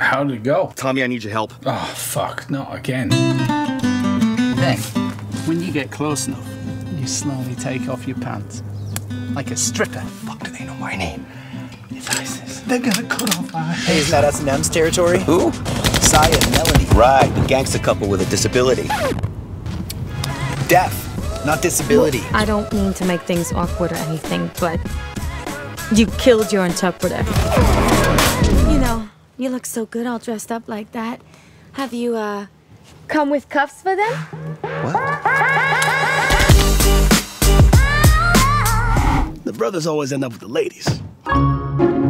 How did it go? Tommy, I need your help. Oh, fuck. Not again. Then, when you get close enough, you slowly take off your pants. Like a stripper. Fuck, do they know my name? It's ISIS. They're gonna cut off our heads. Hey, isn't that S&M's territory? Who? Saya and Melanie. Right, the gangster couple with a disability. Deaf, not disability. Well, I don't mean to make things awkward or anything, but you killed your interpreter. You know, you look so good all dressed up like that. Have you, come with cuffs for them? What? The brothers always end up with the ladies.